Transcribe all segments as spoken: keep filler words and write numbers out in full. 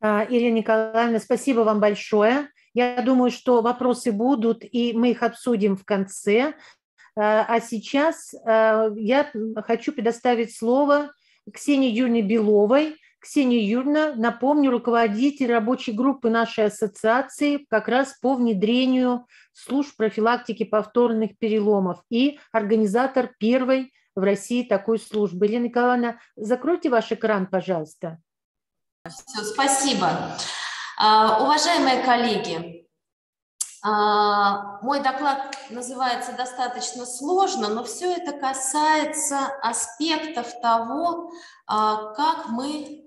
Ирина Николаевна, спасибо вам большое. Я думаю, что вопросы будут, и мы их обсудим в конце. А сейчас я хочу предоставить слово Ксении Юрьевне Беловой. Ксения Юрьевна, напомню, руководитель рабочей группы нашей ассоциации как раз по внедрению служб профилактики повторных переломов и организатор первой в России такой службы. Ирина Николаевна, закройте ваш экран, пожалуйста. Все, спасибо. А, уважаемые коллеги, а, мой доклад называется достаточно сложно, но все это касается аспектов того, а, как мы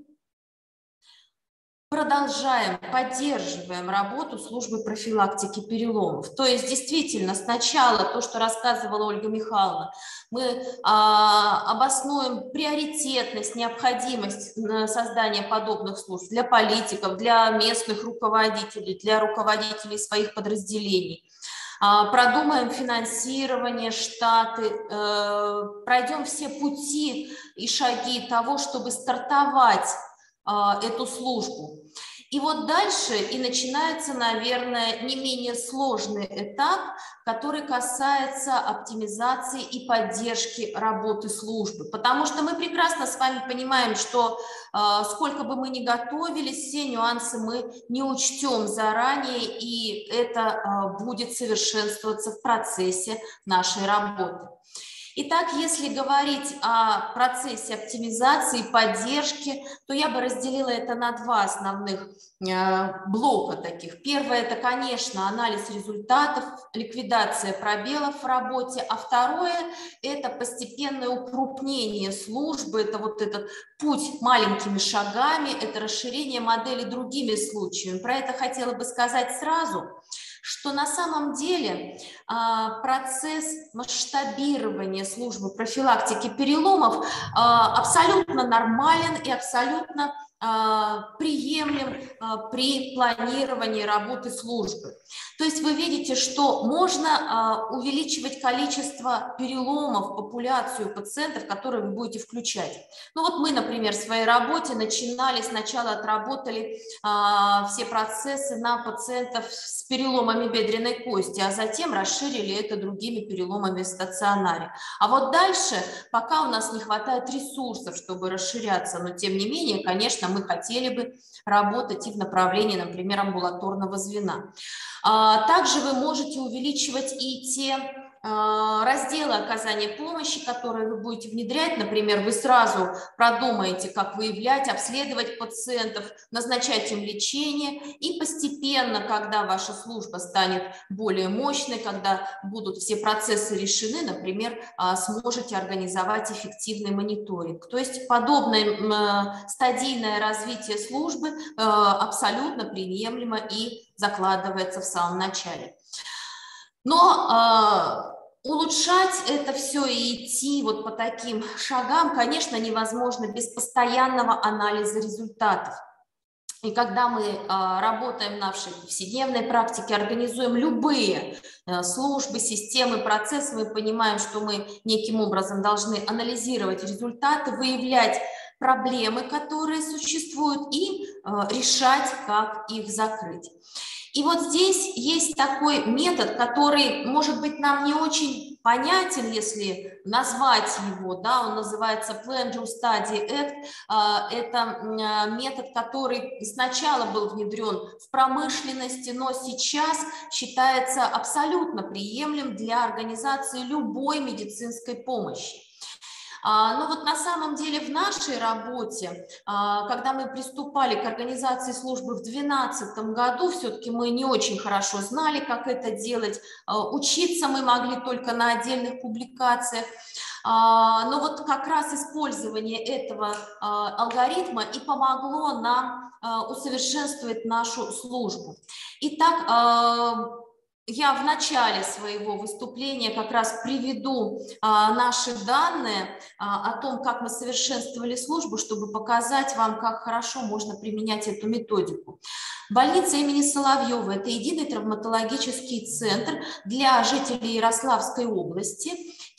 продолжаем, поддерживаем работу службы профилактики переломов. То есть действительно сначала то, что рассказывала Ольга Михайловна, мы а, обоснуем приоритетность, необходимость создания подобных служб для политиков, для местных руководителей, для руководителей своих подразделений. Продумаем финансирование, штаты, пройдем все пути и шаги того, чтобы стартовать эту службу. И вот дальше и начинается, наверное, не менее сложный этап, который касается оптимизации и поддержки работы службы. Потому что мы прекрасно с вами понимаем, что э, сколько бы мы ни готовились, все нюансы мы не учтем заранее, и это э, будет совершенствоваться в процессе нашей работы. Итак, если говорить о процессе оптимизации и поддержки, то я бы разделила это на два основных э, блока таких. Первое – это, конечно, анализ результатов, ликвидация пробелов в работе, а второе – это постепенное укрупнение службы, это вот этот путь маленькими шагами, это расширение модели другими случаями. Про это хотела бы сказать сразу, что на самом деле процесс масштабирования службы профилактики переломов абсолютно нормален и абсолютно приемлем при планировании работы службы. То есть вы видите, что можно увеличивать количество переломов, популяцию пациентов, которые вы будете включать. Ну вот мы, например, в своей работе начинали, сначала отработали все процессы на пациентов с переломами бедренной кости, а затем расширили это другими переломами в стационаре. А вот дальше, пока у нас не хватает ресурсов, чтобы расширяться, но тем не менее, конечно, мы хотели бы работать и в направлении, например, амбулаторного звена. Также вы можете увеличивать и те разделы оказания помощи, которые вы будете внедрять. Например, вы сразу продумаете, как выявлять, обследовать пациентов, назначать им лечение, и постепенно, когда ваша служба станет более мощной, когда будут все процессы решены, например, сможете организовать эффективный мониторинг. То есть подобное стадийное развитие службы абсолютно приемлемо и закладывается в самом начале. Но э, улучшать это все и идти вот по таким шагам, конечно, невозможно без постоянного анализа результатов. И когда мы э, работаем в нашей повседневной практике, организуем любые э, службы, системы, процессы, мы понимаем, что мы неким образом должны анализировать результаты, выявлять проблемы, которые существуют, и э, решать, как их закрыть. И вот здесь есть такой метод, который, может быть, нам не очень понятен, если назвать его, да, он называется Plan, Do, Study, Act. Это метод, который сначала был внедрен в промышленности, но сейчас считается абсолютно приемлем для организации любой медицинской помощи. Но вот на самом деле в нашей работе, когда мы приступали к организации службы в две тысячи двенадцатом году, все-таки мы не очень хорошо знали, как это делать, учиться мы могли только на отдельных публикациях. Но вот как раз использование этого алгоритма и помогло нам усовершенствовать нашу службу. Итак, я в начале своего выступления как раз приведу а, наши данные а, о том, как мы совершенствовали службу, чтобы показать вам, как хорошо можно применять эту методику. Больница имени Соловьева – это единый травматологический центр для жителей Ярославской области.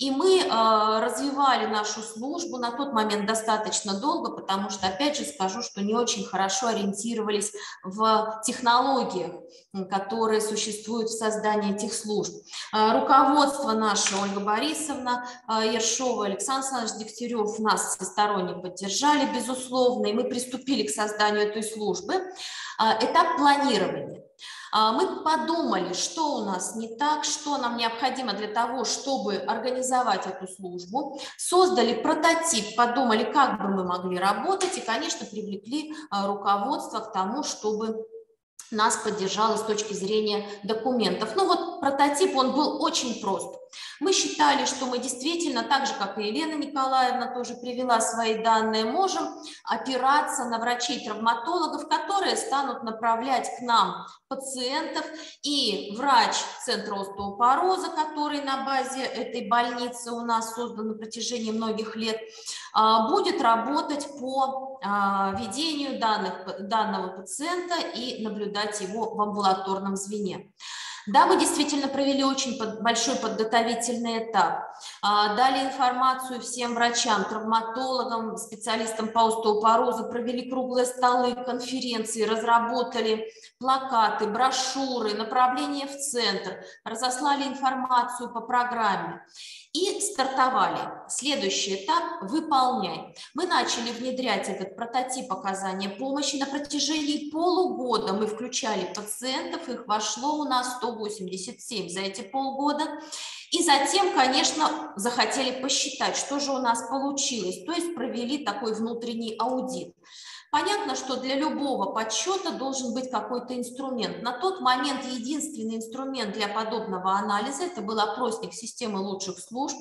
И мы развивали нашу службу на тот момент достаточно долго, потому что, опять же, скажу, что не очень хорошо ориентировались в технологиях, которые существуют в создании этих служб. Руководство наше, Ольга Борисовна Ершова, Александр Александрович Дегтярев нас всесторонне поддержали, безусловно, и мы приступили к созданию этой службы. Этап планирования. Мы подумали, что у нас не так, что нам необходимо для того, чтобы организовать эту службу, создали прототип, подумали, как бы мы могли работать, и, конечно, привлекли руководство к тому, чтобы нас поддержало с точки зрения документов. Ну вот прототип, он был очень прост. Мы считали, что мы действительно, так же, как и Елена Николаевна тоже привела свои данные, можем опираться на врачей-травматологов, которые станут направлять к нам пациентов, и врач Центра остеопороза, который на базе этой больницы у нас создан на протяжении многих лет, будет работать по ведению данных, данного пациента и наблюдать его в амбулаторном звене. Да, мы действительно провели очень большой подготовительный этап, дали информацию всем врачам, травматологам, специалистам по остеопорозу, провели круглые столы, конференции, разработали плакаты, брошюры, направления в центр, разослали информацию по программе. И стартовали. Следующий этап – выполняй. Мы начали внедрять этот прототип оказания помощи. На протяжении полугода мы включали пациентов, их вошло у нас сто восемьдесят семь за эти полгода. И затем, конечно, захотели посчитать, что же у нас получилось, то есть провели такой внутренний аудит. Понятно, что для любого подсчета должен быть какой-то инструмент. На тот момент единственный инструмент для подобного анализа – это был опросник системы лучших служб.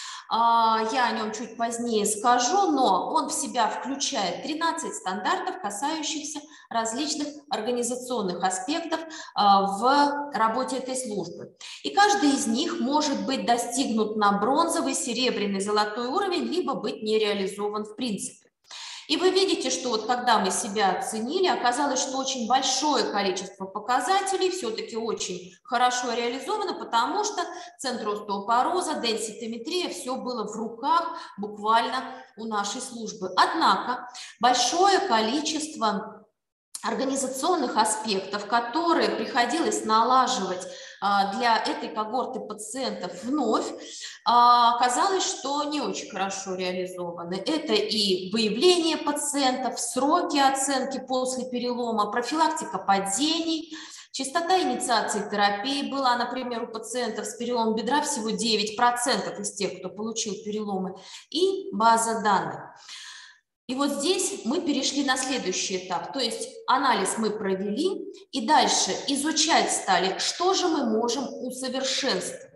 Я о нем чуть позднее скажу, но он в себя включает тринадцать стандартов, касающихся различных организационных аспектов в работе этой службы. И каждый из них может быть достигнут на бронзовый, серебряный, золотой уровень, либо быть не реализован в принципе. И вы видите, что вот когда мы себя оценили, оказалось, что очень большое количество показателей все-таки очень хорошо реализовано, потому что Центр остеопороза, денситометрия, все было в руках буквально у нашей службы. Однако большое количество организационных аспектов, которые приходилось налаживать для этой когорты пациентов вновь, оказалось, что не очень хорошо реализованы. Это и выявление пациентов, сроки оценки после перелома, профилактика падений, частота инициации терапии была, например, у пациентов с переломом бедра всего девять процентов из тех, кто получил переломы, и база данных. И вот здесь мы перешли на следующий этап, то есть анализ мы провели, и дальше изучать стали, что же мы можем усовершенствовать.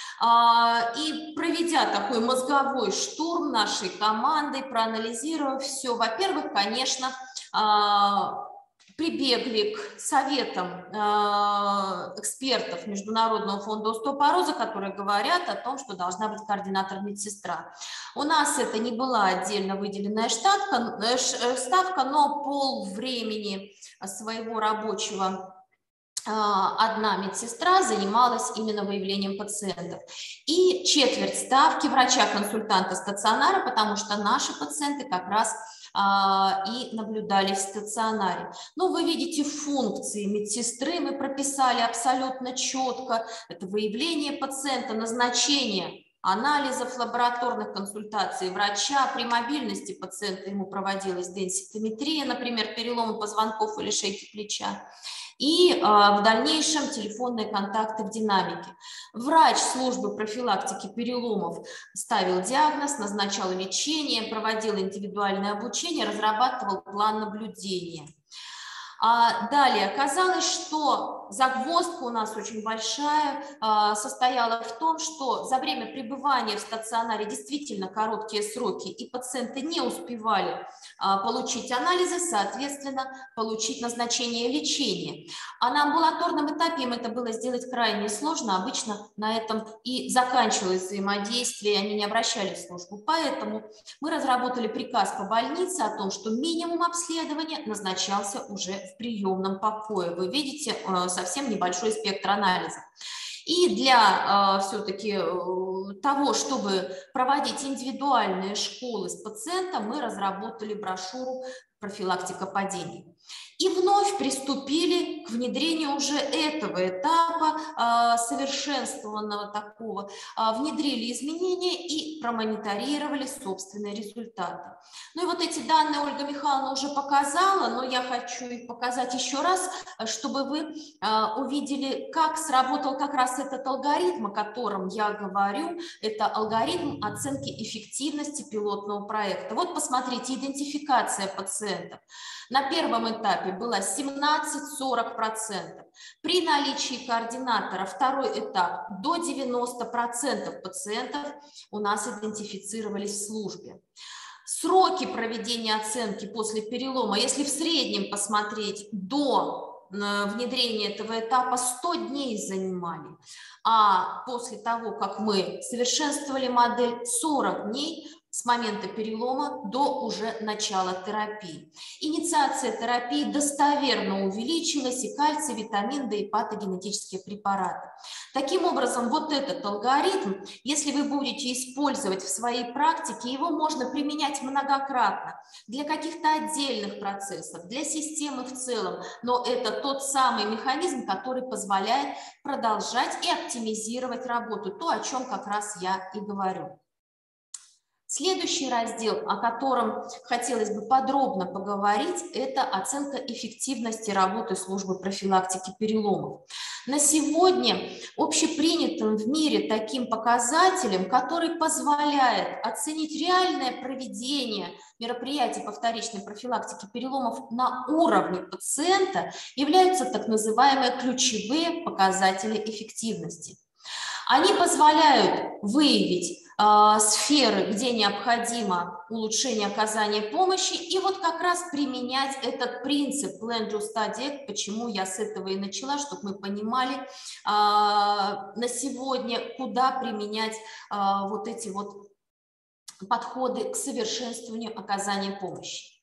И проведя такой мозговой штурм нашей командой, проанализировав все, во-первых, конечно, прибегли к советам э, экспертов Международного фонда остеопороза, которые говорят о том, что должна быть координатор-медсестра. У нас это не была отдельно выделенная штатка, э, ставка, но пол времени своего рабочего э, одна медсестра занималась именно выявлением пациентов. И четверть ставки врача-консультанта стационара, потому что наши пациенты как раз и наблюдались в стационаре. Но вы видите функции медсестры, мы прописали абсолютно четко. Это выявление пациента, назначение анализов, лабораторных консультаций врача, при мобильности пациента ему проводилась денситометрия, например, перелом позвонков или шейки плеча. И э, в дальнейшем телефонные контакты в динамике. Врач службы профилактики переломов ставил диагноз, назначал лечение, проводил индивидуальное обучение, разрабатывал план наблюдения. А далее оказалось, что загвоздка у нас очень большая а, состояла в том, что за время пребывания в стационаре действительно короткие сроки, и пациенты не успевали а, получить анализы, соответственно, получить назначение лечения. А на амбулаторном этапе им это было сделать крайне сложно, обычно на этом и заканчивалось взаимодействие, они не обращались в службу. Поэтому мы разработали приказ по больнице о том, что минимум обследования назначался уже в приемном покое. Вы видите совсем небольшой спектр анализа. И для все-таки того, чтобы проводить индивидуальные школы с пациентом, мы разработали брошюру «Профилактика падений». И вновь приступили к внедрению уже этого этапа, э, совершенствованного такого, э, внедрили изменения и промониторировали собственные результаты. Ну и вот эти данные Ольга Михайловна уже показала, но я хочу их показать еще раз, чтобы вы э, увидели, как сработал как раз этот алгоритм, о котором я говорю. Это алгоритм оценки эффективности пилотного проекта. Вот посмотрите, идентификация пациентов. На первом этапе было семнадцать-сорок процентов. При наличии координатора второй этап до девяноста процентов пациентов у нас идентифицировались в службе. Сроки проведения оценки после перелома, если в среднем посмотреть, до внедрения этого этапа сто дней занимали, а после того, как мы совершенствовали модель, сорок дней с момента перелома до уже начала терапии. Инициация терапии достоверно увеличилась, и кальций, витамин D и патогенетические препараты. Таким образом, вот этот алгоритм, если вы будете использовать в своей практике, его можно применять многократно для каких-то отдельных процессов, для системы в целом, но это тот самый механизм, который позволяет продолжать и оптимизировать работу, то, о чем как раз я и говорю. Следующий раздел, о котором хотелось бы подробно поговорить, это оценка эффективности работы службы профилактики переломов. На сегодня общепринятым в мире таким показателем, который позволяет оценить реальное проведение мероприятий по вторичной профилактике переломов на уровне пациента, являются так называемые ключевые показатели эффективности. Они позволяют выявить э, сферы, где необходимо улучшение оказания помощи, и вот как раз применять этот принцип Plan, Do, Study, Act, почему я с этого и начала, чтобы мы понимали э, на сегодня, куда применять э, вот эти вот подходы к совершенствованию оказания помощи.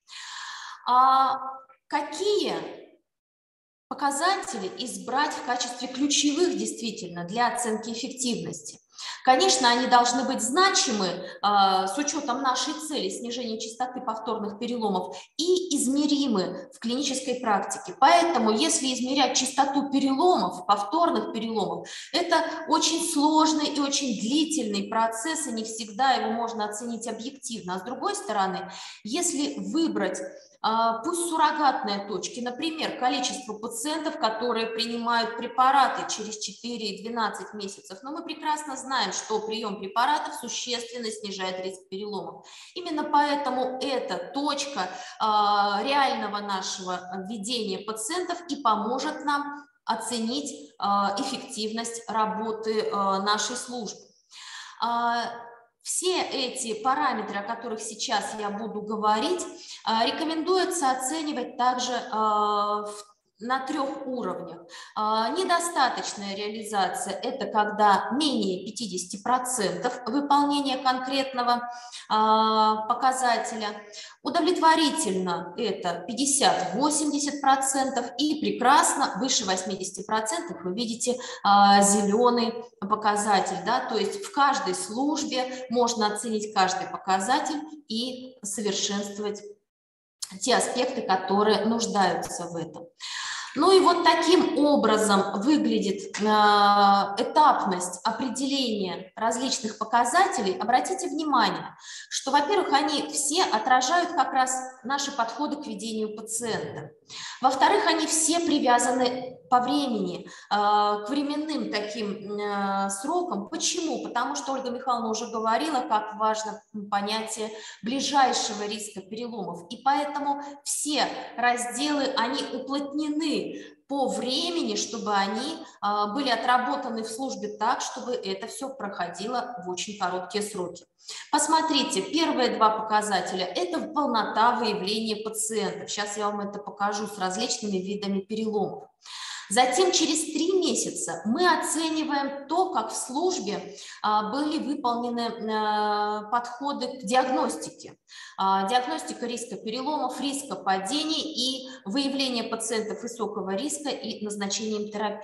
А какие показатели избрать в качестве ключевых действительно для оценки эффективности? Конечно, они должны быть значимы э, с учетом нашей цели снижения частоты повторных переломов и измеримы в клинической практике. Поэтому, если измерять частоту переломов, повторных переломов, это очень сложный и очень длительный процесс, и не всегда его можно оценить объективно. А с другой стороны, если выбрать пусть суррогатные точки, например, количество пациентов, которые принимают препараты через четыре-двенадцать месяцев, но мы прекрасно знаем, что прием препаратов существенно снижает риск переломов. Именно поэтому эта точка а, реального нашего ведения пациентов и поможет нам оценить а, эффективность работы а, нашей службы. А, Все эти параметры, о которых сейчас я буду говорить, рекомендуется оценивать также на трех уровнях. Недостаточная реализация – это когда менее пятидесяти процентов выполнения конкретного показателя. Удовлетворительно – это пятьдесят-восемьдесят процентов, и прекрасно выше восьмидесяти процентов вы видите зеленый показатель. Да? То есть в каждой службе можно оценить каждый показатель и совершенствовать те аспекты, которые нуждаются в этом. Ну и вот таким образом выглядит э, этапность определения различных показателей. Обратите внимание, что, во-первых, они все отражают как раз наши подходы к ведению пациента. Во-вторых, они все привязаны по времени, э, к временным таким э, срокам. Почему? Потому что Ольга Михайловна уже говорила, как важно понятие ближайшего риска переломов. И поэтому все разделы, они уплотнены по времени, чтобы они а, были отработаны в службе так, чтобы это все проходило в очень короткие сроки. Посмотрите, первые два показателя – это полнота выявления пациентов. Сейчас я вам это покажу с различными видами переломов. Затем через три месяца мы оцениваем то, как в службе а, были выполнены а, подходы к диагностике. А, диагностика риска переломов, риска падений и выявление пациентов высокого риска и назначением терапии.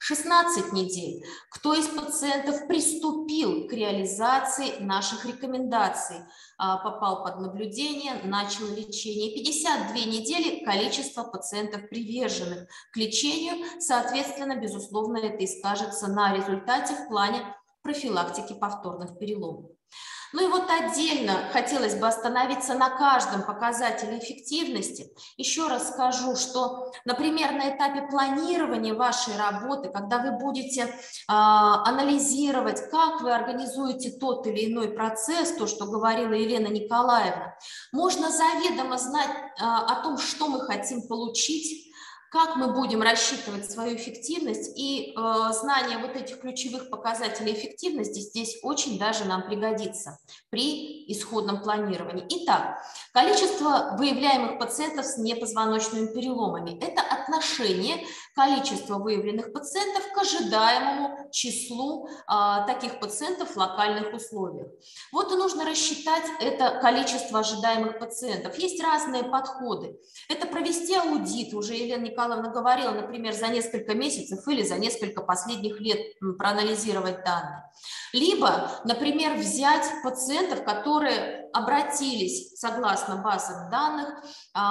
шестнадцать недель. Кто из пациентов приступил к реализации наших рекомендаций, попал под наблюдение, начал лечение. пятьдесят две недели количество пациентов, приверженных к лечению. Соответственно, безусловно, это и скажется на результате в плане профилактики повторных переломов. Ну и вот отдельно хотелось бы остановиться на каждом показателе эффективности. Еще раз скажу, что, например, на этапе планирования вашей работы, когда вы будете э, анализировать, как вы организуете тот или иной процесс, то, что говорила Елена Николаевна, можно заведомо знать э, о том, что мы хотим получить, как мы будем рассчитывать свою эффективность, и э, знание вот этих ключевых показателей эффективности здесь очень даже нам пригодится при исходном планировании. Итак, количество выявляемых пациентов с непозвоночными переломами – это отношение количества выявленных пациентов к ожидаемому числу э, таких пациентов в локальных условиях. Вот и нужно рассчитать это количество ожидаемых пациентов. Есть разные подходы. Это провести аудит, уже Елена Николаевна Николаевна говорила, например, за несколько месяцев или за несколько последних лет проанализировать данные. Либо, например, взять пациентов, которые обратились согласно базам данных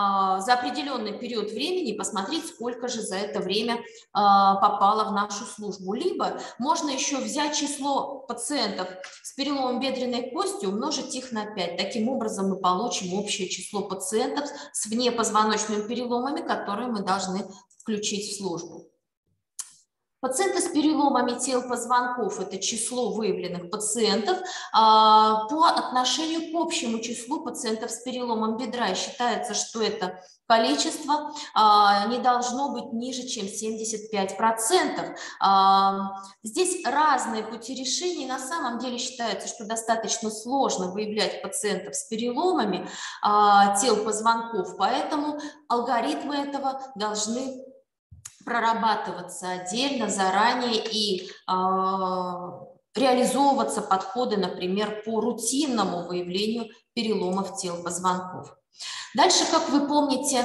за определенный период времени и посмотреть, сколько же за это время попало в нашу службу. Либо можно еще взять число пациентов с переломом бедренной кости, умножить их на пять. Таким образом мы получим общее число пациентов с внепозвоночными переломами, которые мы должны включить в службу. Пациенты с переломами тел позвонков – это число выявленных пациентов а, по отношению к общему числу пациентов с переломом бедра. И считается, что это количество а, не должно быть ниже, чем семьдесят пять процентов. А, здесь разные пути решения. На самом деле считается, что достаточно сложно выявлять пациентов с переломами а, тел позвонков, поэтому алгоритмы этого должны прорабатываться отдельно, заранее и э, реализовываться подходы, например, по рутинному выявлению переломов тел позвонков. Дальше, как вы помните,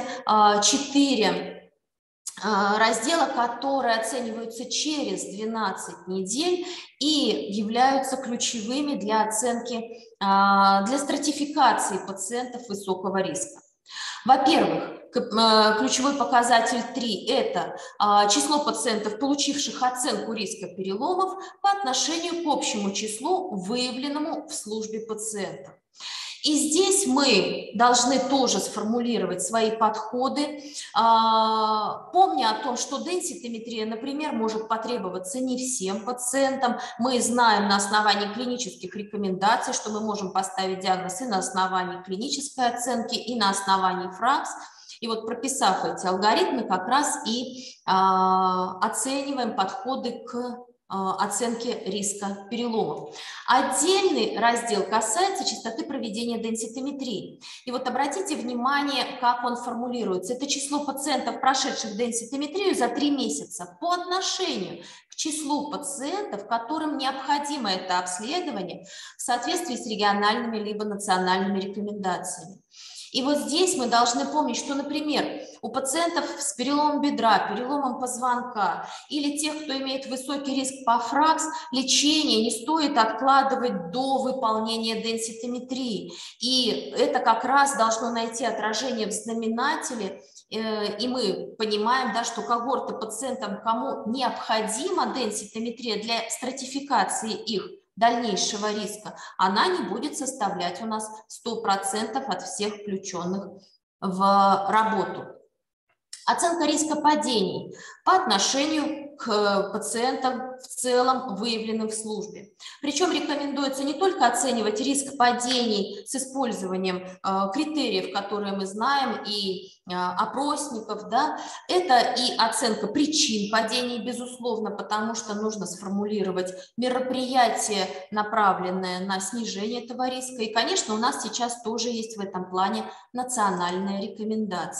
четыре раздела, которые оцениваются через двенадцать недель и являются ключевыми для оценки, для стратификации пациентов высокого риска. Во-первых, ключевой показатель три – это число пациентов, получивших оценку риска переломов по отношению к общему числу, выявленному в службе пациентов. И здесь мы должны тоже сформулировать свои подходы, помня о том, что денситометрия, например, может потребоваться не всем пациентам. Мы знаем на основании клинических рекомендаций, что мы можем поставить диагноз и на основании клинической оценки, и на основании ФРАКС. И вот прописав эти алгоритмы, как раз и оцениваем подходы к оценки риска переломов. Отдельный раздел касается частоты проведения денситометрии. И вот обратите внимание, как он формулируется. Это число пациентов, прошедших денситометрию за три месяца по отношению к числу пациентов, которым необходимо это обследование в соответствии с региональными либо национальными рекомендациями. И вот здесь мы должны помнить, что, например, у пациентов с переломом бедра, переломом позвонка или тех, кто имеет высокий риск по ФРАКС, лечение не стоит откладывать до выполнения денситометрии. И это как раз должно найти отражение в знаменателе. И мы понимаем, да, что когорты пациентов, кому необходима денситометрия для стратификации их дальнейшего риска, она не будет составлять у нас сто процентов от всех включенных в работу. Оценка риска падений по отношению к пациентам в целом, выявленным в службе. Причем рекомендуется не только оценивать риск падений с использованием э, критериев, которые мы знаем, и э, опросников, да, это и оценка причин падений, безусловно, потому что нужно сформулировать мероприятие, направленное на снижение этого риска. И, конечно, у нас сейчас тоже есть в этом плане национальные рекомендации.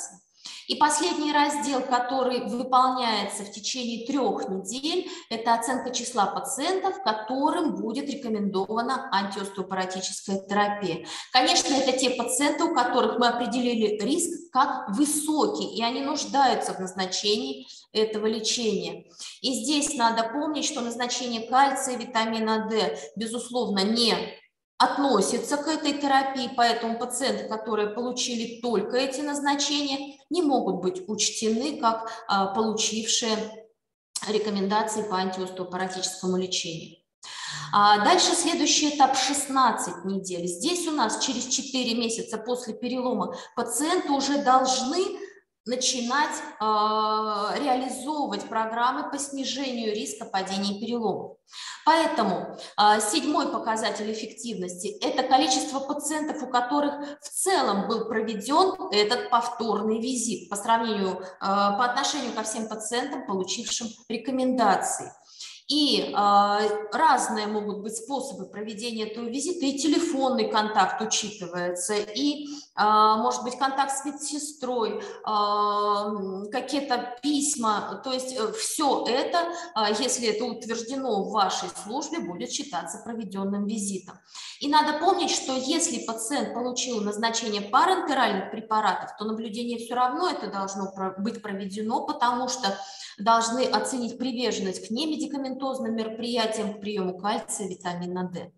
И последний раздел, который выполняется в течение трех недель, это оценка числа пациентов, которым будет рекомендована антиостеопоротическая терапия. Конечно, это те пациенты, у которых мы определили риск как высокий, и они нуждаются в назначении этого лечения. И здесь надо помнить, что назначение кальция, витамина D, безусловно, не относится к этой терапии, поэтому пациенты, которые получили только эти назначения, не могут быть учтены как а, получившие рекомендации по антиостеопоротическому лечению. А дальше следующий этап шестнадцать недель. Здесь у нас через четыре месяца после перелома пациенты уже должны начинать э, реализовывать программы по снижению риска падения и переломов. Поэтому э, седьмой показатель эффективности – это количество пациентов, у которых в целом был проведен этот повторный визит по сравнению, э, по отношению ко всем пациентам, получившим рекомендации. И э, разные могут быть способы проведения этого визита, и телефонный контакт учитывается, и, э, может быть, контакт с медсестрой, э, какие-то письма, то есть э, все это, э, если это утверждено в вашей службе, будет считаться проведенным визитом. И надо помнить, что если пациент получил назначение парентеральных препаратов, то наблюдение все равно это должно быть проведено, потому что должны оценить приверженность к немедикаментозным мероприятиям, к приему кальция, витамина D.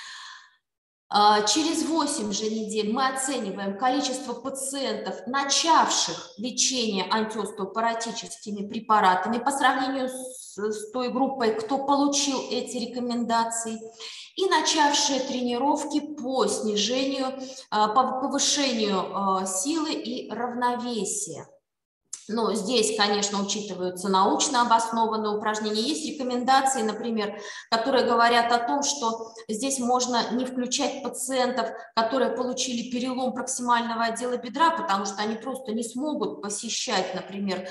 Через восемь же недель мы оцениваем количество пациентов, начавших лечение антиостеопоротическими препаратами по сравнению с, с той группой, кто получил эти рекомендации, и начавшие тренировки по снижению, по повышению силы и равновесия. Но здесь, конечно, учитываются научно обоснованные упражнения. Есть рекомендации, например, которые говорят о том, что здесь можно не включать пациентов, которые получили перелом проксимального отдела бедра, потому что они просто не смогут посещать, например,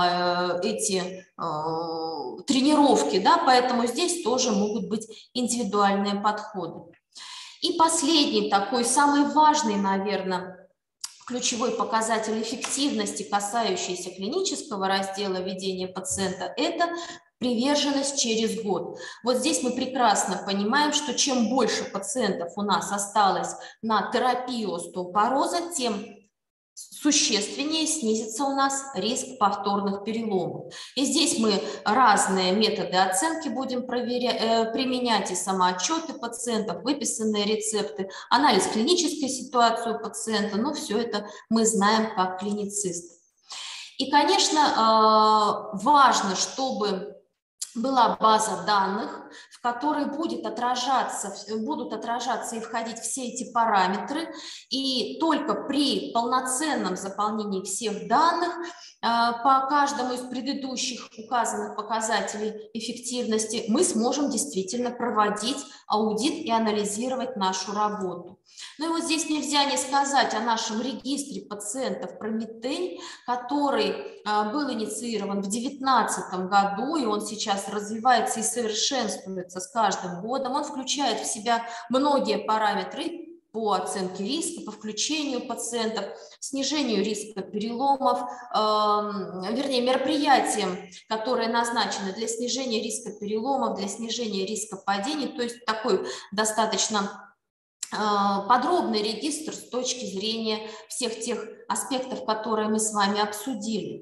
эти тренировки, да, поэтому здесь тоже могут быть индивидуальные подходы. И последний такой, самый важный, наверное, ключевой показатель эффективности, касающийся клинического раздела ведения пациента, это приверженность через год. Вот здесь мы прекрасно понимаем, что чем больше пациентов у нас осталось на терапии остеопороза, тем существеннее снизится у нас риск повторных переломов. И здесь мы разные методы оценки будем проверять, э, применять, и самоотчеты пациентов, выписанные рецепты, анализ клинической ситуации у пациента, но все это мы знаем как клиницисты. И, конечно, э, важно, чтобы была база данных, в которой будет отражаться, будут отражаться и входить все эти параметры, и только при полноценном заполнении всех данных по каждому из предыдущих указанных показателей эффективности мы сможем действительно проводить аудит и анализировать нашу работу. Ну и вот здесь нельзя не сказать о нашем регистре пациентов Прометей, который был инициирован в две тысячи девятнадцатом году, и он сейчас развивается и совершенствуется с каждым годом. Он включает в себя многие параметры по оценке риска, по включению пациентов, снижению риска переломов, э, вернее, мероприятиям, которые назначены для снижения риска переломов, для снижения риска падений, то есть такой достаточно подробный регистр с точки зрения всех тех аспектов, которые мы с вами обсудили.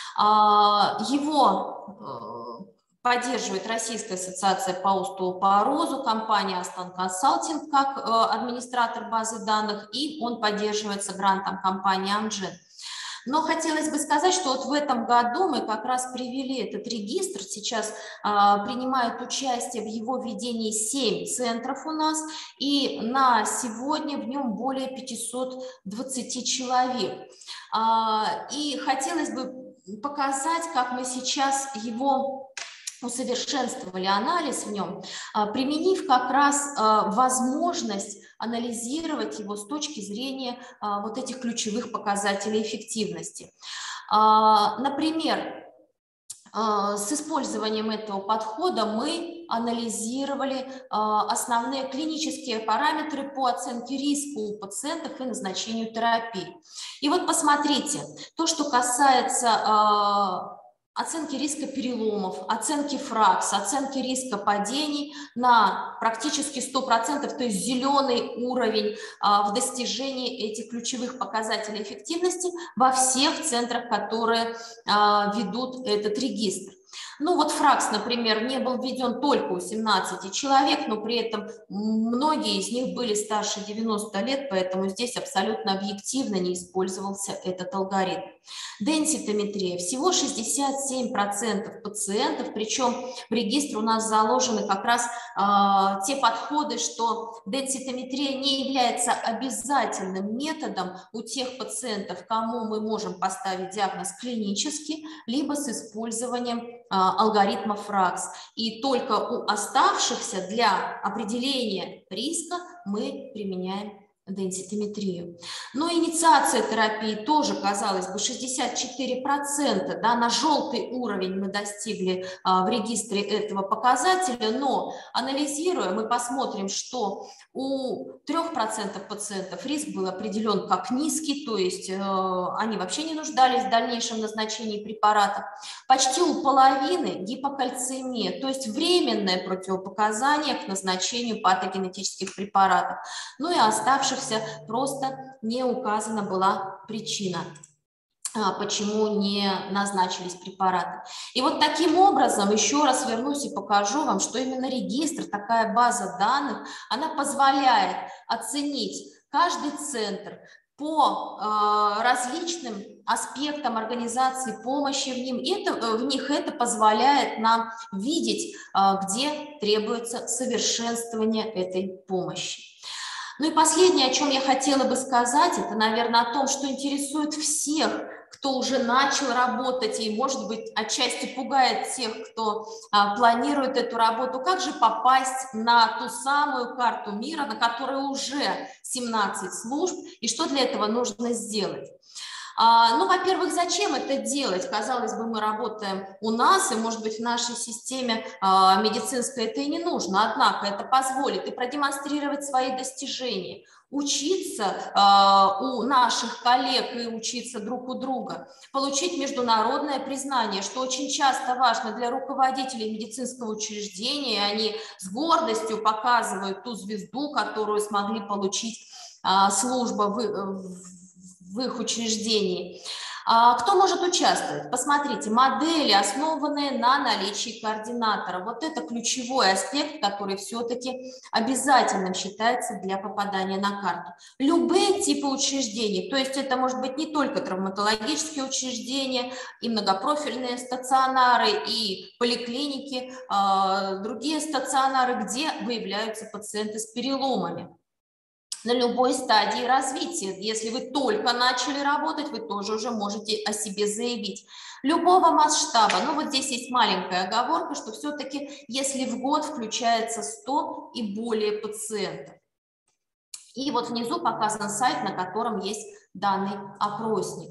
Его поддерживает Российская ассоциация по остеопорозу, компания Aston Consulting как администратор базы данных, и он поддерживается грантом компании Amgen. Но хотелось бы сказать, что вот в этом году мы как раз привели этот регистр, сейчас а, принимают участие в его ведении семь центров у нас, и на сегодня в нем более пятисот двадцати человек. А, и хотелось бы показать, как мы сейчас его усовершенствовали, анализ в нем, применив как раз возможность анализировать его с точки зрения вот этих ключевых показателей эффективности. Например, с использованием этого подхода мы анализировали основные клинические параметры по оценке риска у пациентов и назначению терапии. И вот посмотрите, то, что касается оценки риска переломов, оценки ФРАКС, оценки риска падений на практически сто процентов, то есть зеленый уровень а, в достижении этих ключевых показателей эффективности во всех центрах, которые а, ведут этот регистр. Ну вот ФРАКС, например, не был введен только у семнадцати человек, но при этом многие из них были старше девяноста лет, поэтому здесь абсолютно объективно не использовался этот алгоритм. Денситометрия. Всего шестьдесят семь процентов пациентов, причем в регистр у нас заложены как раз э, те подходы, что денситометрия не является обязательным методом у тех пациентов, кому мы можем поставить диагноз клинически, либо с использованием э, алгоритма ФРАКС. И только у оставшихся для определения риска мы применяем денситометрию. Но инициация терапии тоже, казалось бы, шестьдесят четыре процента, да, на желтый уровень мы достигли а, в регистре этого показателя, но анализируя, мы посмотрим, что у трёх процентов пациентов риск был определен как низкий, то есть э, они вообще не нуждались в дальнейшем назначении препарата. Почти у половины гипокальцемия, то есть временное противопоказание к назначению патогенетических препаратов. Ну и оставшихся просто не указана была причина, почему не назначились препараты. И вот таким образом, еще раз вернусь и покажу вам, что именно регистр, такая база данных, она позволяет оценить каждый центр по э, различным аспектам организации помощи в, ним. Это, в них. Это позволяет нам видеть, э, где требуется совершенствование этой помощи. Ну и последнее, о чем я хотела бы сказать, это, наверное, о том, что интересует всех, кто уже начал работать и, может быть, отчасти пугает тех, кто а, планирует эту работу. Как же попасть на ту самую карту мира, на которой уже семнадцать служб, и что для этого нужно сделать? А, ну, во-первых, зачем это делать? Казалось бы, мы работаем у нас, и, может быть, в нашей системе а, медицинской это и не нужно. Однако это позволит и продемонстрировать свои достижения, учиться э, у наших коллег и учиться друг у друга, получить международное признание, что очень часто важно для руководителей медицинского учреждения. Они с гордостью показывают ту звезду, которую смогли получить э, служба в, в, в их учреждении. Кто может участвовать? Посмотрите, модели, основанные на наличии координатора. Вот это ключевой аспект, который все-таки обязательным считается для попадания на карту. Любые типы учреждений, то есть это может быть не только травматологические учреждения, и многопрофильные стационары, и поликлиники, другие стационары, где выявляются пациенты с переломами. На любой стадии развития. Если вы только начали работать, вы тоже уже можете о себе заявить. Любого масштаба. Ну вот здесь есть маленькая оговорка, что все-таки если в год включается сто и более пациентов. И вот внизу показан сайт, на котором есть данный опросник.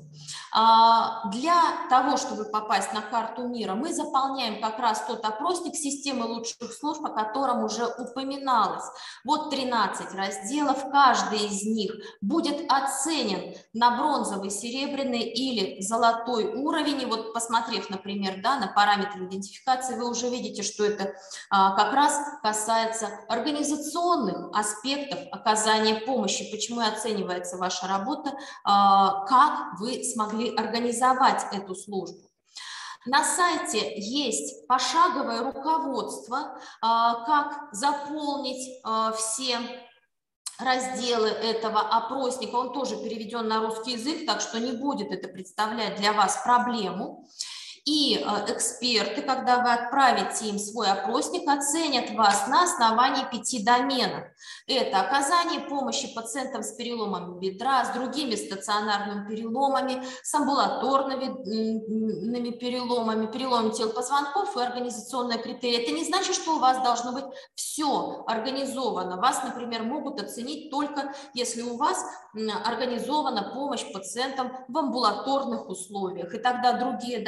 Для того, чтобы попасть на карту мира, мы заполняем как раз тот опросник системы лучших служб, о котором уже упоминалось. Вот тринадцать разделов, каждый из них будет оценен на бронзовый, серебряный или золотой уровень. И вот посмотрев, например, да, на параметры идентификации, вы уже видите, что это как раз касается организационных аспектов оказания помощи, почему оценивается ваша работа, как вы смогли организовать эту службу. На сайте есть пошаговое руководство, как заполнить все разделы этого опросника. Он тоже переведен на русский язык, так что не будет это представлять для вас проблему. И эксперты, когда вы отправите им свой опросник, оценят вас на основании пяти доменов. Это оказание помощи пациентам с переломами бедра, с другими стационарными переломами, с амбулаторными переломами, переломами тел позвонков и организационные критерии. Это не значит, что у вас должно быть все организовано. Вас, например, могут оценить только если у вас организована помощь пациентам в амбулаторных условиях. И тогда другие домены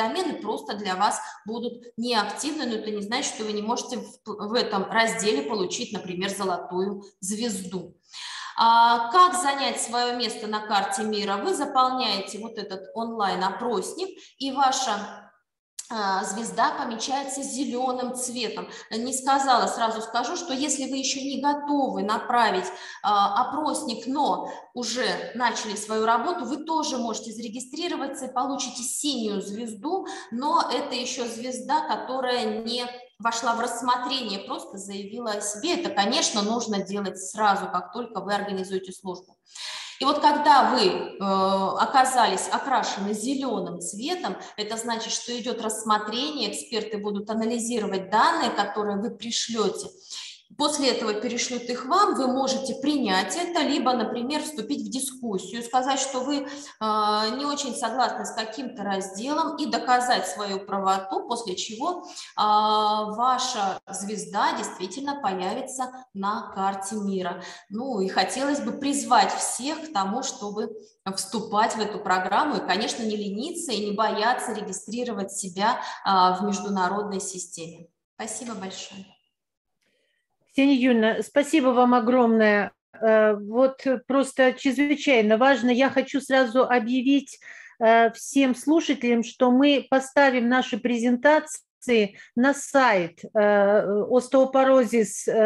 просто для вас будут неактивны, но это не значит, что вы не можете в, в этом разделе получить, например, золотую звезду. А как занять свое место на карте мира? Вы заполняете вот этот онлайн-опросник, и ваша звезда помечается зеленым цветом. Не сказала, сразу скажу, что если вы еще не готовы направить а, опросник, но уже начали свою работу, вы тоже можете зарегистрироваться и получите синюю звезду, но это еще звезда, которая не вошла в рассмотрение, просто заявила о себе. Это, конечно, нужно делать сразу, как только вы организуете службу. И вот когда вы э, оказались окрашены зеленым цветом, это значит, что идет рассмотрение, эксперты будут анализировать данные, которые вы пришлете. После этого перешлют их вам, вы можете принять это, либо, например, вступить в дискуссию, сказать, что вы э, не очень согласны с каким-то разделом и доказать свою правоту, после чего э, ваша звезда действительно появится на карте мира. Ну и хотелось бы призвать всех к тому, чтобы вступать в эту программу и, конечно, не лениться и не бояться регистрировать себя э, в международной системе. Спасибо большое. Ксения Юрьевна, спасибо вам огромное. Вот просто чрезвычайно важно. Я хочу сразу объявить всем слушателям, что мы поставим наши презентации на сайт остеопорозис,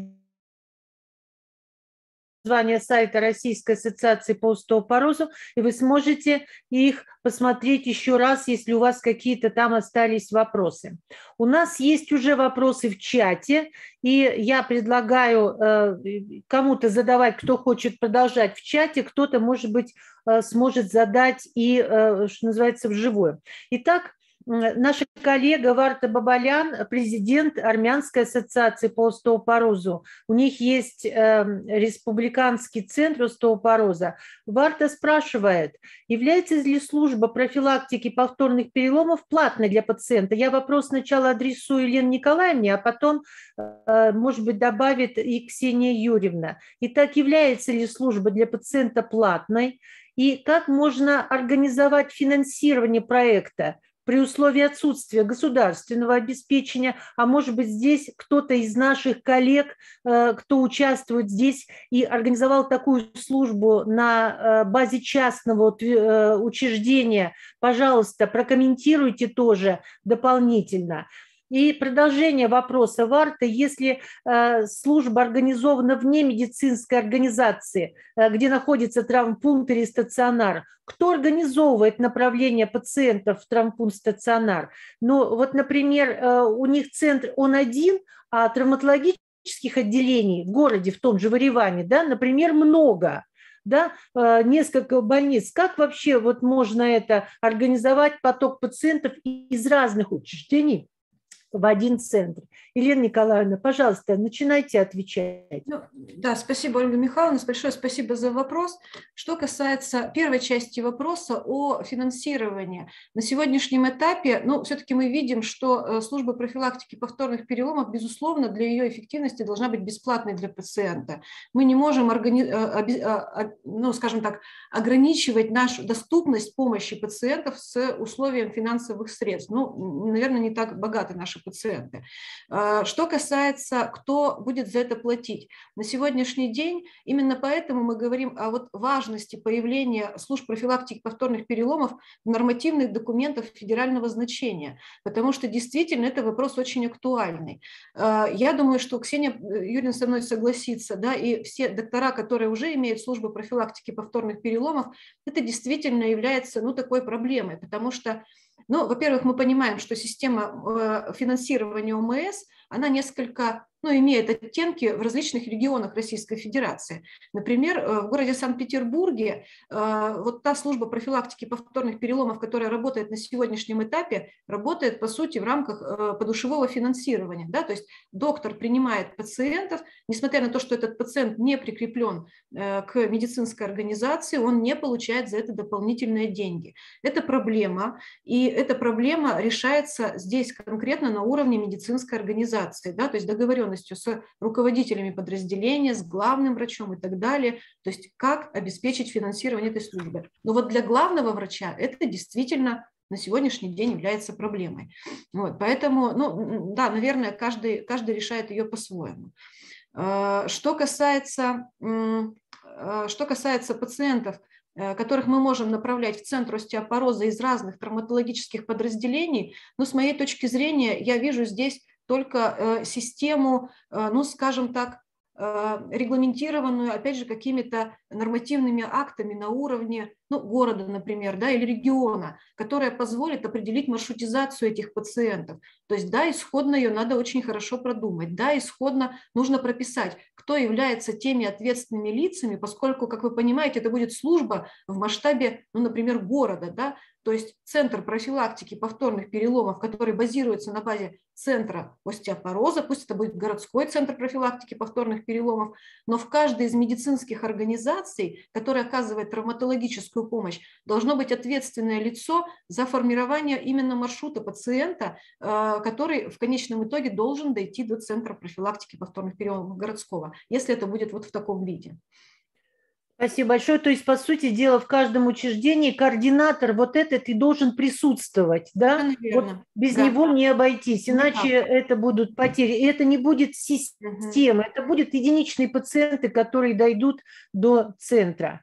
название сайта Российской ассоциации по остеопорозу, и вы сможете их посмотреть еще раз, если у вас какие-то там остались вопросы. У нас есть уже вопросы в чате, и я предлагаю э, кому-то задавать, кто хочет продолжать в чате, кто-то, может быть, э, сможет задать и, э, что называется, вживую. Итак, наша коллега Варта Бабалян, президент Армянской ассоциации по остеопорозу. У них есть э, республиканский центр остеопороза. Варта спрашивает, является ли служба профилактики повторных переломов платной для пациента? Я вопрос сначала адресую Елене Николаевне, а потом, э, может быть, добавит и Ксения Юрьевна. Итак, является ли служба для пациента платной? И как можно организовать финансирование проекта при условии отсутствия государственного обеспечения, а может быть здесь кто-то из наших коллег, кто участвует здесь и организовал такую службу на базе частного учреждения, пожалуйста, прокомментируйте тоже дополнительно. И продолжение вопроса Варты, если э, служба организована вне медицинской организации, э, где находится травмпункт или стационар, кто организовывает направление пациентов в травмпункт-стационар? Ну, вот, например, э, у них центр он один, а травматологических отделений в городе, в том же в Ереване, да, например, много. Да, несколько больниц. Как вообще вот можно это организовать, поток пациентов из разных учреждений в один центр? Елена Николаевна, пожалуйста, начинайте отвечать. Ну, да, спасибо, Ольга Михайловна, большое спасибо за вопрос. Что касается первой части вопроса о финансировании, на сегодняшнем этапе, ну, все-таки мы видим, что служба профилактики повторных переломов, безусловно, для ее эффективности должна быть бесплатной для пациента. Мы не можем, органи... ну, скажем так, ограничивать нашу доступность помощи пациентов с условием финансовых средств. Ну, наверное, не так богаты наши пациенты. Что касается, кто будет за это платить, на сегодняшний день именно поэтому мы говорим о вот важности появления служб профилактики повторных переломов в нормативных документах федерального значения, потому что действительно это вопрос очень актуальный. Я думаю, что Ксения Юрьевна со мной согласится, да, и все доктора, которые уже имеют службу профилактики повторных переломов, это действительно является, ну, такой проблемой, потому что, ну, во-первых, мы понимаем, что система финансирования ОМС, она несколько, ну, имеет оттенки в различных регионах Российской Федерации. Например, в городе Санкт-Петербурге вот та служба профилактики повторных переломов, которая работает на сегодняшнем этапе, работает, по сути, в рамках подушевого финансирования. Да? То есть доктор принимает пациентов, несмотря на то, что этот пациент не прикреплен к медицинской организации, он не получает за это дополнительные деньги. Это проблема, и эта проблема решается здесь конкретно на уровне медицинской организации. Да, то есть договоренностью с руководителями подразделения, с главным врачом и так далее, то есть как обеспечить финансирование этой службы. Но вот для главного врача это действительно на сегодняшний день является проблемой. Вот, поэтому, ну, да, наверное, каждый, каждый решает ее по-своему. Что касается, что касается пациентов, которых мы можем направлять в центр остеопороза из разных травматологических подразделений, но с моей точки зрения я вижу здесь только систему, ну, скажем так, регламентированную, опять же, какими-то нормативными актами на уровне, ну, города, например, да, или региона, которая позволит определить маршрутизацию этих пациентов. То есть, да, исходно ее надо очень хорошо продумать, да, исходно нужно прописать, кто является теми ответственными лицами, поскольку, как вы понимаете, это будет служба в масштабе, ну, например, города, да, то есть центр профилактики повторных переломов, который базируется на базе центра остеопороза, пусть это будет городской центр профилактики повторных переломов, но в каждой из медицинских организаций, которая оказывает травматологическую помощь, должно быть ответственное лицо за формирование именно маршрута пациента, который в конечном итоге должен дойти до центра профилактики повторных переломов городского, если это будет вот в таком виде. Спасибо большое. То есть, по сути дела, в каждом учреждении координатор вот этот и должен присутствовать, да? Вот без да. него не обойтись, иначе Никак. это будут потери. И это не будет системы, угу. это будут единичные пациенты, которые дойдут до центра.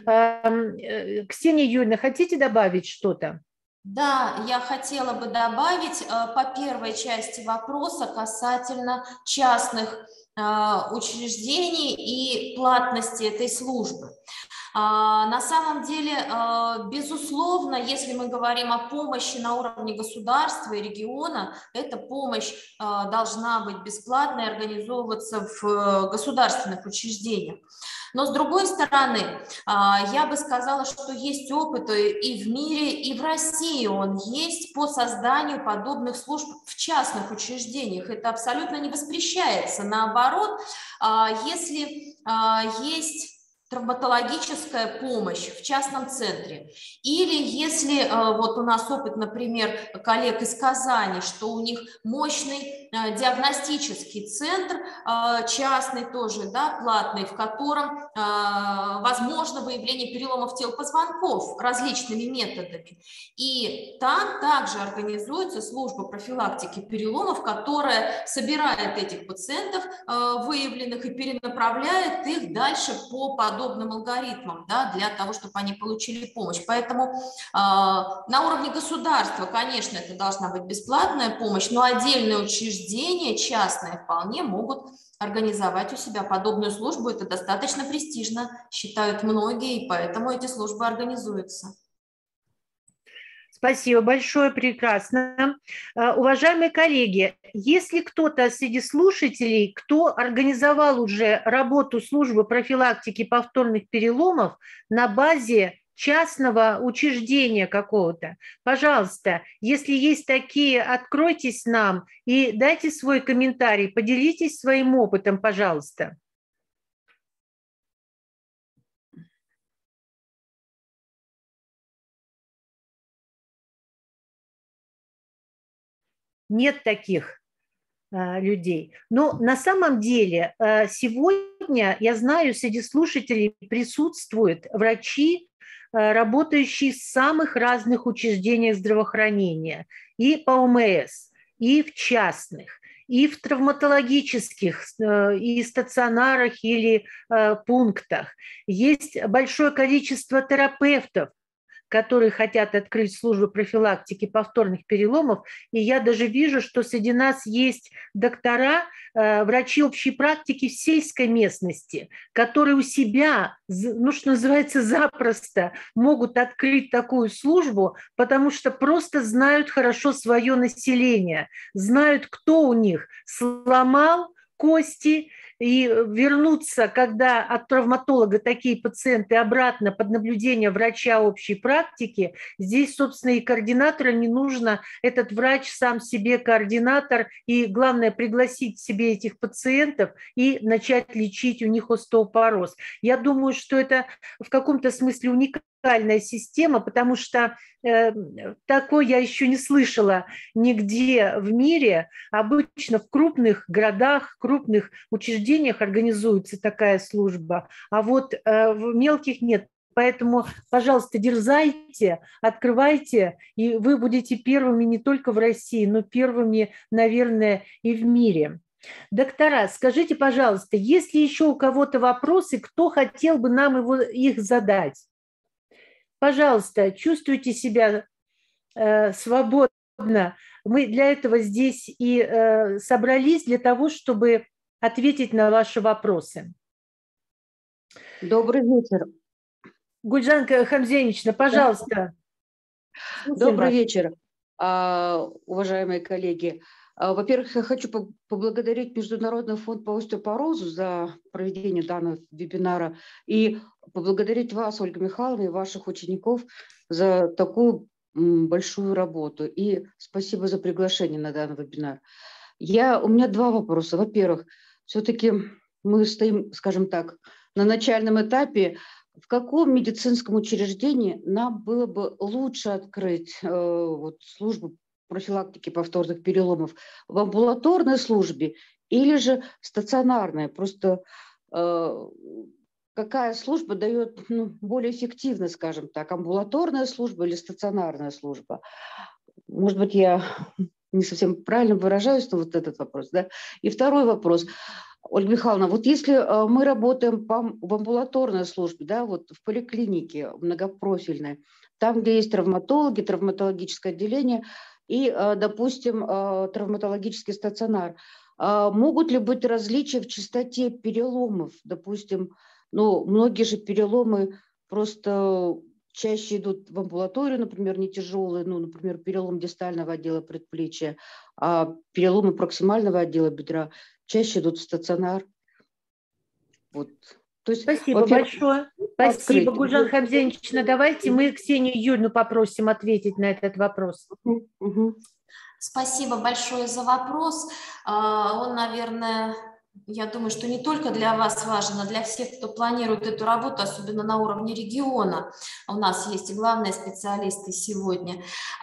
Ксения Юрьевна, хотите добавить что-то? Да, я хотела бы добавить по первой части вопроса касательно частных учреждений и платности этой службы. На самом деле, безусловно, если мы говорим о помощи на уровне государства и региона, эта помощь должна быть бесплатной и организовываться в государственных учреждениях. Но с другой стороны, я бы сказала, что есть опыт и в мире, и в России он есть по созданию подобных служб в частных учреждениях. Это абсолютно не воспрещается. Наоборот, если есть травматологическая помощь в частном центре. Или если, вот у нас опыт, например, коллег из Казани, что у них мощный диагностический центр, частный тоже, да, платный, в котором возможно выявление переломов тел позвонков различными методами. И там также организуется служба профилактики переломов, которая собирает этих пациентов выявленных и перенаправляет их дальше по подобным подобным алгоритмам, да, для того, чтобы они получили помощь. Поэтому э, на уровне государства, конечно, это должна быть бесплатная помощь, но отдельные учреждения, частные, вполне могут организовать у себя подобную службу. Это достаточно престижно, считают многие, и поэтому эти службы организуются. Спасибо большое, прекрасно. Уважаемые коллеги, если кто-то среди слушателей, кто организовал уже работу службы профилактики повторных переломов на базе частного учреждения какого-то, пожалуйста, если есть такие, откройтесь нам и дайте свой комментарий, поделитесь своим опытом, пожалуйста. Нет таких э, людей. Но на самом деле э, сегодня, я знаю, среди слушателей присутствуют врачи, э, работающие в самых разных учреждениях здравоохранения, и по ОМС, и в частных, и в травматологических, э, и стационарах или э, пунктах. Есть большое количество терапевтов, которые хотят открыть службу профилактики повторных переломов. И я даже вижу, что среди нас есть доктора, врачи общей практики в сельской местности, которые у себя, ну, что называется, запросто могут открыть такую службу, потому что просто знают хорошо свое население, знают, кто у них сломал кости, и вернуться, когда от травматолога такие пациенты обратно под наблюдение врача общей практики, здесь, собственно, и координатора не нужно, этот врач сам себе координатор, и главное пригласить себе этих пациентов и начать лечить у них остеопороз. Я думаю, что это в каком-то смысле уникальная система, потому что э, такой я еще не слышала нигде в мире. Обычно в крупных городах, крупных учреждениях организуется такая служба, а вот э, в мелких нет. поэтому, пожалуйста, дерзайте, открывайте, и вы будете первыми не только в России, но первыми, наверное, и в мире. Доктора, скажите, пожалуйста, есть ли еще у кого-то вопросы, кто хотел бы нам его, их задать? Пожалуйста, чувствуйте себя э, свободно. Мы для этого здесь и э, собрались, для того, чтобы ответить на ваши вопросы. Добрый вечер. Гульжан Хамзенична, пожалуйста. Добрый вечер, уважаемые коллеги. Во-первых, я хочу поблагодарить Международный фонд по остеопорозу за проведение данного вебинара и поблагодарить вас, Ольга Михайловна, и ваших учеников за такую большую работу. И спасибо за приглашение на данный вебинар. Я, у меня два вопроса. Во-первых, все-таки мы стоим, скажем так, на начальном этапе. В каком медицинском учреждении нам было бы лучше открыть э, вот, службу профилактики повторных переломов? В амбулаторной службе или же стационарной? Просто э, какая служба дает ну, более эффективно, скажем так, амбулаторная служба или стационарная служба? Может быть, я не совсем правильно выражаюсь, но вот этот вопрос. Да? И второй вопрос. Ольга Михайловна, вот если мы работаем по, в амбулаторной службе, да, вот в поликлинике многопрофильной, там, где есть травматологи, травматологическое отделение и, допустим, травматологический стационар, могут ли быть различия в частоте переломов? Допустим, ну, многие же переломы просто чаще идут в амбулаторию, например, не тяжелые, ну, например, перелом дистального отдела предплечья, а переломы проксимального отдела бедра чаще идут в стационар. Вот. То есть, спасибо большое. Спасибо, Гульжан Хамзенична. Давайте мы Ксению Юрьевну попросим ответить на этот вопрос. Угу. Спасибо большое за вопрос. Он, наверное, я думаю, что не только для вас важен, а для всех, кто планирует эту работу, особенно на уровне региона. У нас есть и главные специалисты сегодня.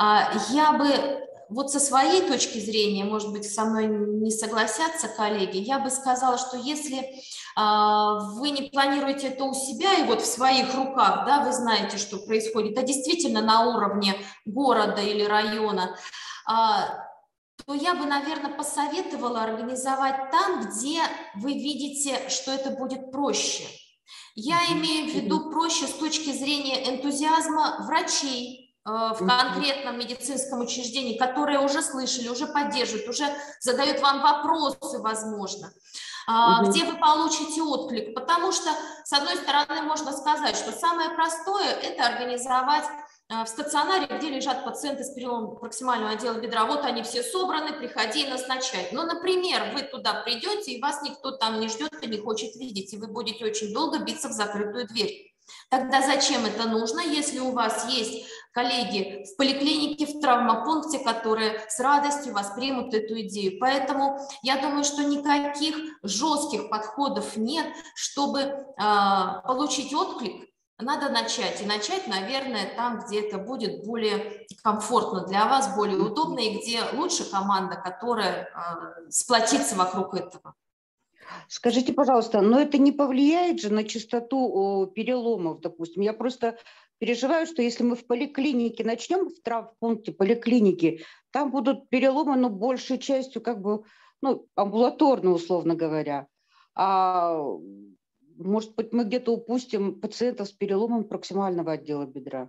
Я бы... Вот со своей точки зрения, может быть, со мной не согласятся коллеги, я бы сказала, что если э, вы не планируете это у себя и вот в своих руках, да, вы знаете, что происходит, а действительно на уровне города или района, э, то я бы, наверное, посоветовала организовать там, где вы видите, что это будет проще. Я имею в виду проще с точки зрения энтузиазма врачей, в конкретном медицинском учреждении, которые уже слышали, уже поддерживают, уже задают вам вопросы, возможно, угу. где вы получите отклик. Потому что, с одной стороны, можно сказать, что самое простое – это организовать в стационаре, где лежат пациенты с переломом проксимального отдела бедра. Вот они все собраны, приходи и назначай. Но, например, вы туда придете, и вас никто там не ждет и не хочет видеть, и вы будете очень долго биться в закрытую дверь. Тогда зачем это нужно, если у вас есть коллеги в поликлинике, в травмопункте, которые с радостью воспримут эту идею? Поэтому я думаю, что никаких жестких подходов нет, чтобы э, получить отклик. Надо начать. И начать, наверное, там, где это будет более комфортно для вас, более удобно, и где лучше команда, которая э, сплотится вокруг этого. Скажите, пожалуйста, но это не повлияет же на частоту о, переломов, допустим? Я просто переживаю, что если мы в поликлинике начнем, в травмпункте поликлиники, там будут переломы, но большей частью как бы, ну, амбулаторно, условно говоря. А может быть, мы где-то упустим пациентов с переломом проксимального отдела бедра?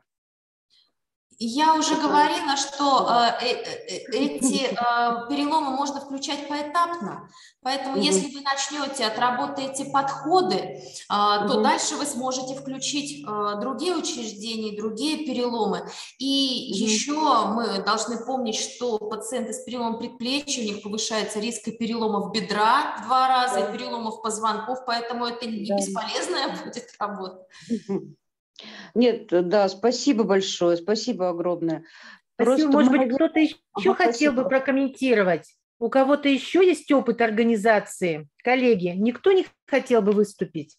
Я уже говорила, что э, э, эти э, переломы можно включать поэтапно, поэтому угу. если вы начнете, отработаете подходы, э, то угу. дальше вы сможете включить э, другие учреждения, другие переломы. И угу. еще мы должны помнить, что пациенты с переломом предплечья, у них повышается риск переломов бедра в два раза, да. и переломов позвонков, поэтому это не да. бесполезная будет работа. Угу. Нет, да, спасибо большое, спасибо огромное. Спасибо. Может быть, кто-то еще ага, хотел спасибо. бы прокомментировать? У кого-то еще есть опыт организации? Коллеги, никто не хотел бы выступить?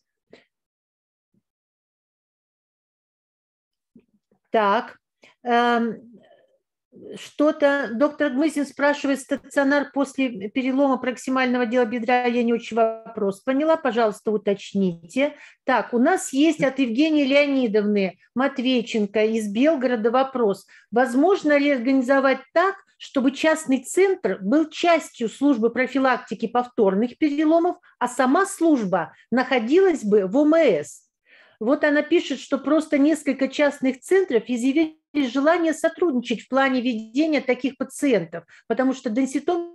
Так, Что-то, доктор Гмызин спрашивает, стационар после перелома проксимального отдела бедра, я не очень вопрос поняла, пожалуйста, уточните. Так, у нас есть от Евгении Леонидовны Матвейченко из Белгорода вопрос. Возможно ли организовать так, чтобы частный центр был частью службы профилактики повторных переломов, а сама служба находилась бы в ОМС? Вот она пишет, что просто несколько частных центров изъявили желание сотрудничать в плане ведения таких пациентов, потому что денситом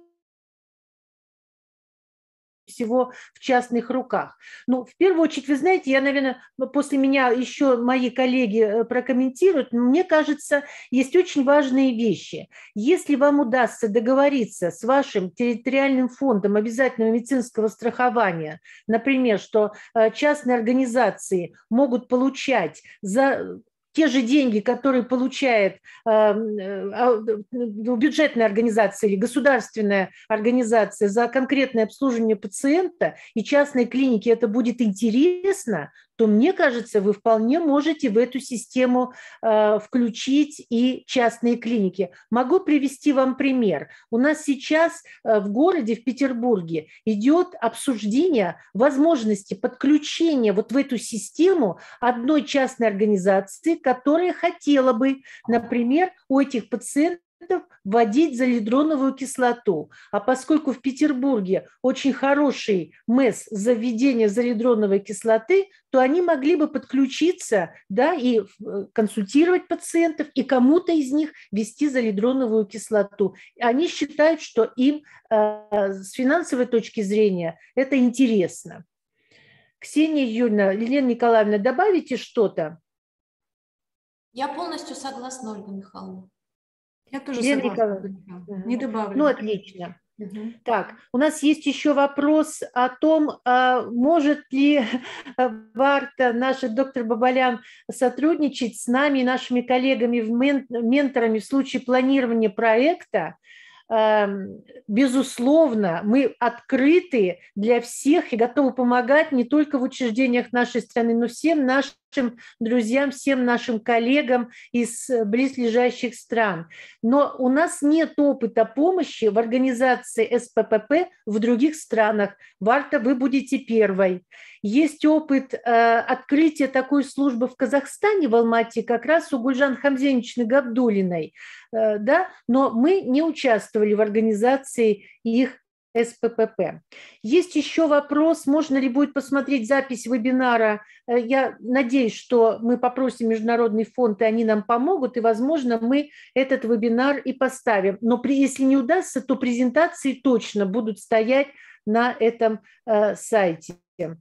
всего в частных руках. Ну, в первую очередь, вы знаете, я, наверное, после меня еще мои коллеги прокомментируют, но мне кажется, есть очень важные вещи. Если вам удастся договориться с вашим территориальным фондом обязательного медицинского страхования, например, что частные организации могут получать за те же деньги, которые получает э, бюджетная организация или государственная организация за конкретное обслуживание пациента, и частной клинике это будет интересно, то, мне кажется, вы вполне можете в эту систему э, включить и частные клиники. Могу привести вам пример. У нас сейчас э, в городе, в Петербурге, идет обсуждение возможности подключения вот в эту систему одной частной организации, которая хотела бы, например, у этих пациентов вводить залидроновую кислоту. А поскольку в Петербурге очень хороший МЭС за введение залидроновой кислоты, то они могли бы подключиться, да, и консультировать пациентов, и кому-то из них ввести залидроновую кислоту. Они считают, что им э, с финансовой точки зрения это интересно. Ксения Юрьевна, Елена Николаевна, добавите что-то? Я полностью согласна, Ольга Михайловна. Я тоже Елена согласна. Не добавлю. Ну, отлично. Угу. Так, у нас есть еще вопрос о том, может ли Варта, наш доктор Бабалян, сотрудничать с нами и нашими коллегами, менторами в случае планирования проекта. Безусловно, мы открыты для всех и готовы помогать не только в учреждениях нашей страны, но всем нашим друзьям, всем нашим коллегам из близлежащих стран. Но у нас нет опыта помощи в организации эс пэ пэ пэ в других странах. Варта, вы будете первой. Есть опыт э, открытия такой службы в Казахстане, в Алмате, как раз у Гульжан Хамзеничны Габдулиной, э, да? Но мы не участвовали в организации их эс пэ пэ пэ. Есть еще вопрос, можно ли будет посмотреть запись вебинара. Я надеюсь, что мы попросим Международный фонд, и они нам помогут, и, возможно, мы этот вебинар и поставим. Но при, если не удастся, то презентации точно будут стоять на этом э, сайте.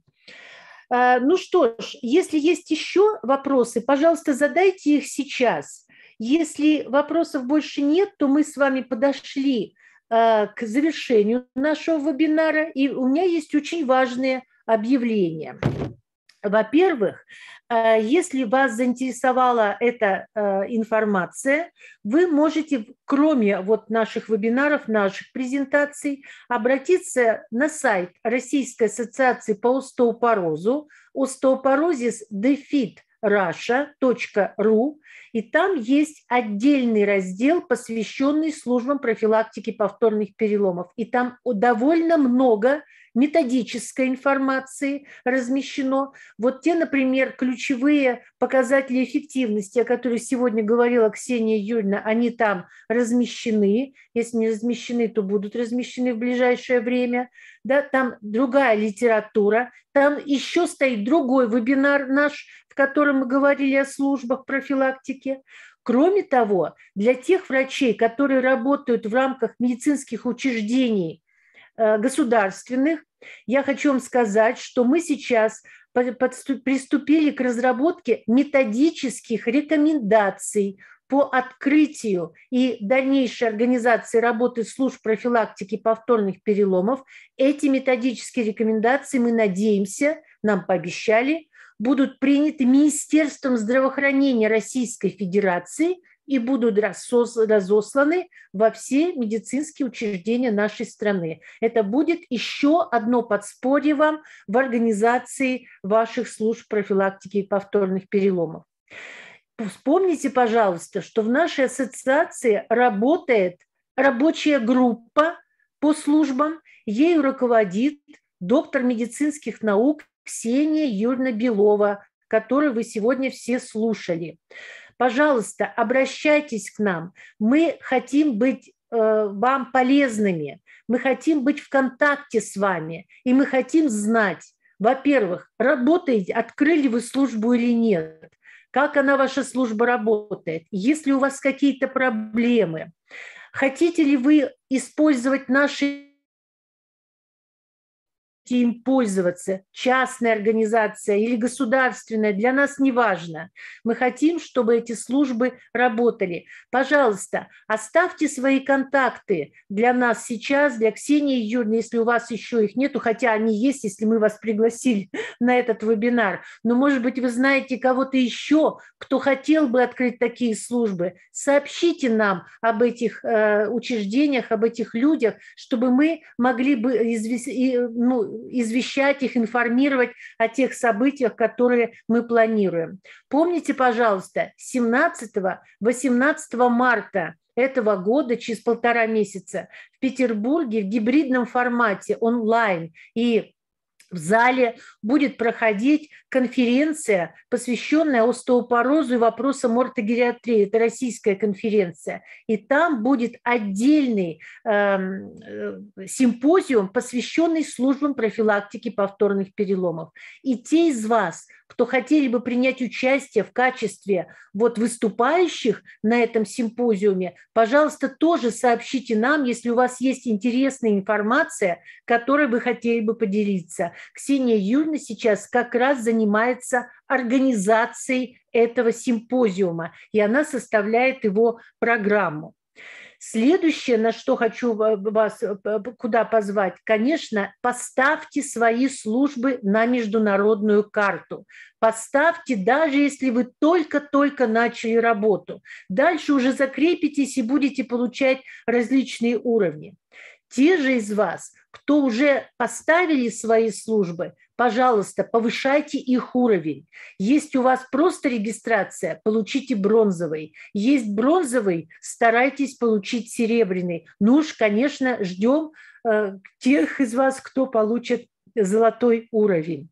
Э, ну что ж, если есть еще вопросы, пожалуйста, задайте их сейчас. Если вопросов больше нет, то мы с вами подошли к завершению нашего вебинара, и у меня есть очень важные объявления. Во-первых, если вас заинтересовала эта информация, вы можете, кроме вот наших вебинаров, наших презентаций, обратиться на сайт Российской ассоциации по остеопорозу остеопорозис дефит раша точка ру, и там есть отдельный раздел, посвященный службам профилактики повторных переломов. И там довольно много методической информации размещено. Вот те, например, ключевые показатели эффективности, о которых сегодня говорила Ксения Юрьевна, они там размещены. Если не размещены, то будут размещены в ближайшее время. Да, там другая литература. Там еще стоит другой вебинар наш, в котором мы говорили о службах профилактики. Кроме того, для тех врачей, которые работают в рамках медицинских учреждений государственных, я хочу вам сказать, что мы сейчас приступили к разработке методических рекомендаций по открытию и дальнейшей организации работы служб профилактики повторных переломов. Эти методические рекомендации, мы надеемся, нам пообещали, будут приняты Министерством здравоохранения Российской Федерации и будут разосланы во все медицинские учреждения нашей страны. Это будет еще одно подспорье вам в организации ваших служб профилактики повторных переломов. вспомните, пожалуйста, что в нашей ассоциации работает рабочая группа по службам, ею руководит доктор медицинских наук Ксения Юрьевна Белова, которую вы сегодня все слушали. Пожалуйста, обращайтесь к нам. Мы хотим быть э, вам полезными, мы хотим быть в контакте с вами, и мы хотим знать, во-первых, работаете, открыли вы службу или нет, как она, ваша служба, работает, есть ли у вас какие-то проблемы, хотите ли вы использовать наши им пользоваться, частная организация или государственная, для нас не важно. Мы хотим, чтобы эти службы работали. Пожалуйста, оставьте свои контакты для нас сейчас, для Ксении Юрьевны, если у вас еще их нету, хотя они есть, если мы вас пригласили на этот вебинар. Но, может быть, вы знаете кого-то еще, кто хотел бы открыть такие службы. Сообщите нам об этих э, учреждениях, об этих людях, чтобы мы могли бы извести, ну, извещать их, информировать о тех событиях, которые мы планируем. Помните, пожалуйста, семнадцатого-восемнадцатого марта этого года, через полтора месяца, в Петербурге в гибридном формате онлайн и в зале будет проходить конференция, посвященная остеопорозу и вопросам ортогериатрии. Это российская конференция. И там будет отдельный э, симпозиум, посвященный службам профилактики повторных переломов. И те из вас, кто хотели бы принять участие в качестве вот выступающих на этом симпозиуме, пожалуйста, тоже сообщите нам, если у вас есть интересная информация, которой вы хотели бы поделиться. Ксения Юрьевна сейчас как раз занимается организацией этого симпозиума, и она составляет его программу. Следующее, на что хочу вас куда позвать, конечно, поставьте свои службы на международную карту. Поставьте, даже если вы только-только начали работу. Дальше уже закрепитесь и будете получать различные уровни. Те же из вас, кто уже поставили свои службы, пожалуйста, повышайте их уровень. Есть у вас просто регистрация, получите бронзовый. Есть бронзовый, старайтесь получить серебряный. Ну уж, конечно, ждем э, тех из вас, кто получит золотой уровень.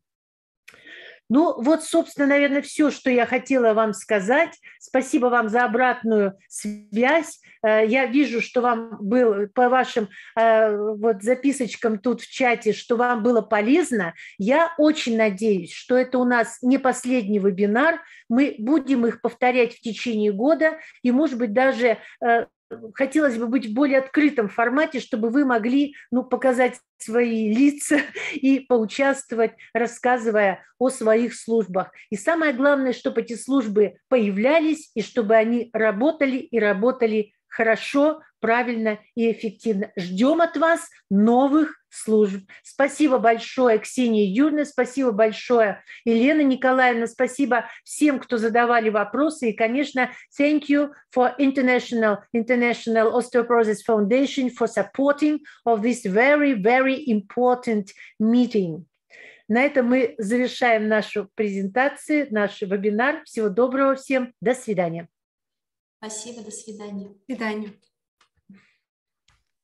Ну, вот, собственно, наверное, все, что я хотела вам сказать. Спасибо вам за обратную связь. Я вижу, что вам было по вашим вот записочкам тут в чате, что вам было полезно. Я очень надеюсь, что это у нас не последний вебинар. Мы будем их повторять в течение года и, может быть, даже... Хотелось бы быть в более открытом формате, чтобы вы могли, ну, показать свои лица и поучаствовать, рассказывая о своих службах. И самое главное, чтобы эти службы появлялись и чтобы они работали и работали хорошо, правильно и эффективно. Ждем от вас новых служб. Спасибо большое, Ксения Юрьевна, спасибо большое, Елена Николаевна, спасибо всем, кто задавали вопросы. И, конечно, thank you for International, International Osteoporosis Foundation for supporting of this very, very important meeting. На этом мы завершаем нашу презентацию, наш вебинар. Всего доброго всем. До свидания. Спасибо, до свидания. До свидания.